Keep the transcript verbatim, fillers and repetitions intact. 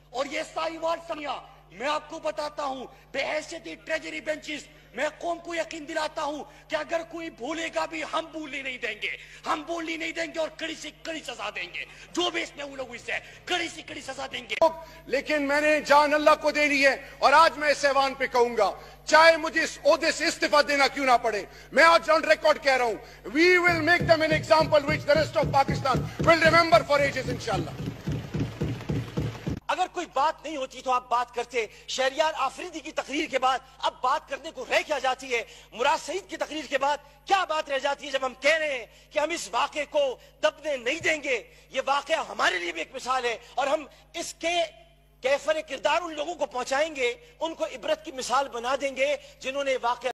और ये साहिवाल समिया, मैं आपको बताता हूं बेहैसियत ट्रेजरी बेंचेस, मैं कौम को यकीन दिलाता हूं कि अगर कोई भूलेगा भी हम भूलने नहीं देंगे, हम भूलने नहीं देंगे और कड़ी से कड़ी सजा देंगे। जो भी इसमें मुलविस है कड़ी से कड़ी सजा देंगे। लेकिन मैंने जान अल्लाह को देनी है और आज मैं इस ऐवान पे कहूंगा, चाहे मुझे इस ओहदे से इस्तीफा देना क्यों ना पड़े, मैं आज ऑन रिकॉर्ड कह रहा हूं, we will make them an example which the rest of Pakistan will remember for ages इंशाल्लाह। अगर कोई बात नहीं होती तो आप बात करते। शहरियार आफरीदी की तकरीर के बाद अब बात करने को रह क्या जाती है? मुराद सईद की तकरीर के बाद क्या बात रह जाती है जब हम कह रहे हैं कि हम इस वाक़े को दबने नहीं देंगे? ये वाक़या हमारे लिए भी एक मिसाल है और हम इसके कैफर किरदार उन लोगों को पहुंचाएंगे, उनको इबरत की मिसाल बना देंगे जिन्होंने वाक़या